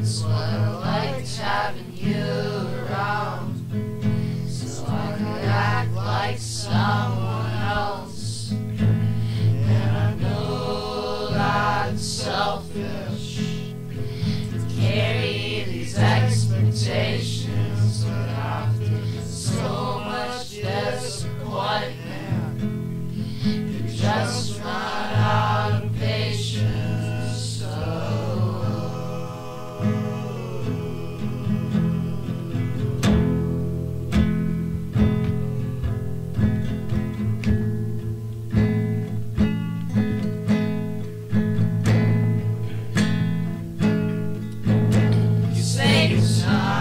That's what I liked having you around, so I could act like someone else. And I know that it's selfish to carry these expectations, but after so much disappointment, you just run out of patience. You say you're sorry.